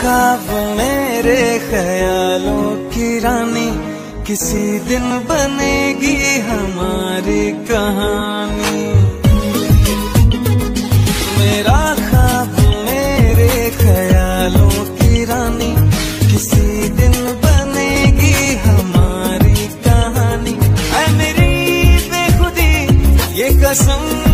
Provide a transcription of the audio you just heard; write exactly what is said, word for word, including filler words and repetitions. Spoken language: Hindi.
ख्वाब मेरे ख्यालों की रानी, किसी दिन बनेगी हमारी कहानी। मेरा ख्वाब मेरे ख्यालों की रानी, किसी दिन बनेगी हमारी कहानी। ऐ मेरी बेखुदी ये कसम